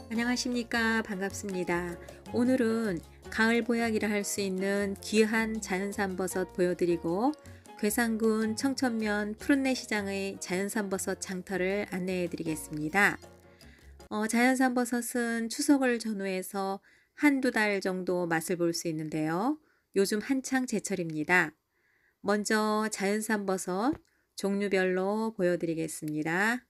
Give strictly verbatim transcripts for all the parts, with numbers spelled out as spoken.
안녕하십니까. 반갑습니다. 오늘은 가을 보약이라 할 수 있는 귀한 자연산 버섯 보여드리고 괴산군 청천면 푸른내 시장의 자연산 버섯 장터를 안내해 드리겠습니다. 어, 자연산 버섯은 추석을 전후해서 한두 달 정도 맛을 볼 수 있는데요. 요즘 한창 제철입니다. 먼저 자연산 버섯 종류별로 보여드리겠습니다.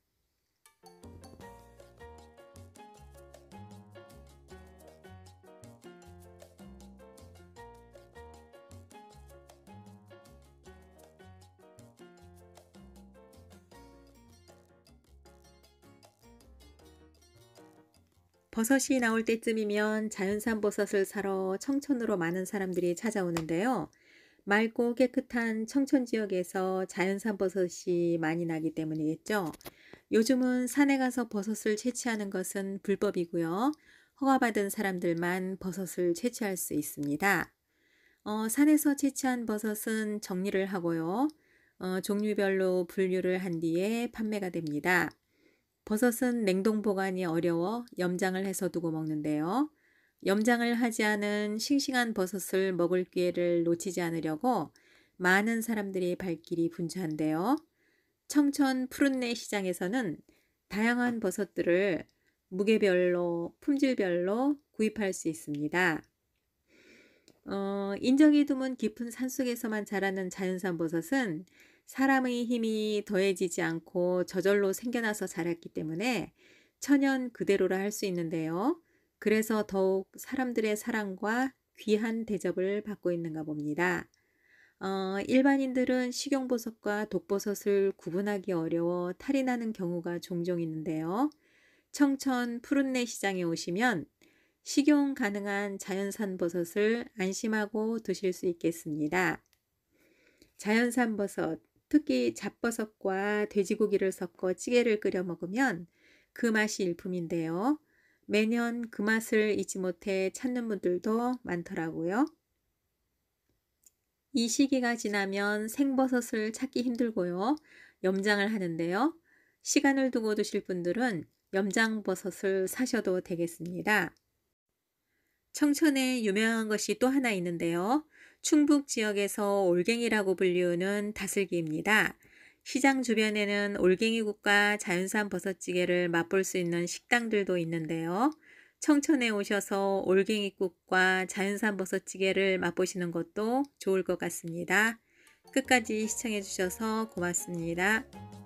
버섯이 나올 때쯤이면 자연산 버섯을 사러 청천으로 많은 사람들이 찾아오는데요. 맑고 깨끗한 청천 지역에서 자연산 버섯이 많이 나기 때문이겠죠. 요즘은 산에 가서 버섯을 채취하는 것은 불법이고요. 허가받은 사람들만 버섯을 채취할 수 있습니다. 어, 산에서 채취한 버섯은 정리를 하고요. 어, 종류별로 분류를 한 뒤에 판매가 됩니다. 버섯은 냉동 보관이 어려워 염장을 해서 두고 먹는데요. 염장을 하지 않은 싱싱한 버섯을 먹을 기회를 놓치지 않으려고 많은 사람들이 발길이 분주한데요. 청천 푸른내 시장에서는 다양한 버섯들을 무게별로, 품질별로 구입할 수 있습니다. 어, 인적이 드문 깊은 산속에서만 자라는 자연산 버섯은 사람의 힘이 더해지지 않고 저절로 생겨나서 자랐기 때문에 천연 그대로라 할 수 있는데요. 그래서 더욱 사람들의 사랑과 귀한 대접을 받고 있는가 봅니다. 어, 일반인들은 식용버섯과 독버섯을 구분하기 어려워 탈이 나는 경우가 종종 있는데요. 청천 푸른내 시장에 오시면 식용 가능한 자연산 버섯을 안심하고 드실 수 있겠습니다. 자연산 버섯, 특히 잡버섯과 돼지고기를 섞어 찌개를 끓여 먹으면 그 맛이 일품인데요. 매년 그 맛을 잊지 못해 찾는 분들도 많더라고요. 이 시기가 지나면 생버섯을 찾기 힘들고요. 염장을 하는데요. 시간을 두고 드실 분들은 염장버섯을 사셔도 되겠습니다. 청천에 유명한 것이 또 하나 있는데요. 충북 지역에서 올갱이라고 불리우는 다슬기입니다. 시장 주변에는 올갱이국과 자연산 버섯찌개를 맛볼 수 있는 식당들도 있는데요. 청천에 오셔서 올갱이국과 자연산 버섯찌개를 맛보시는 것도 좋을 것 같습니다. 끝까지 시청해 주셔서 고맙습니다.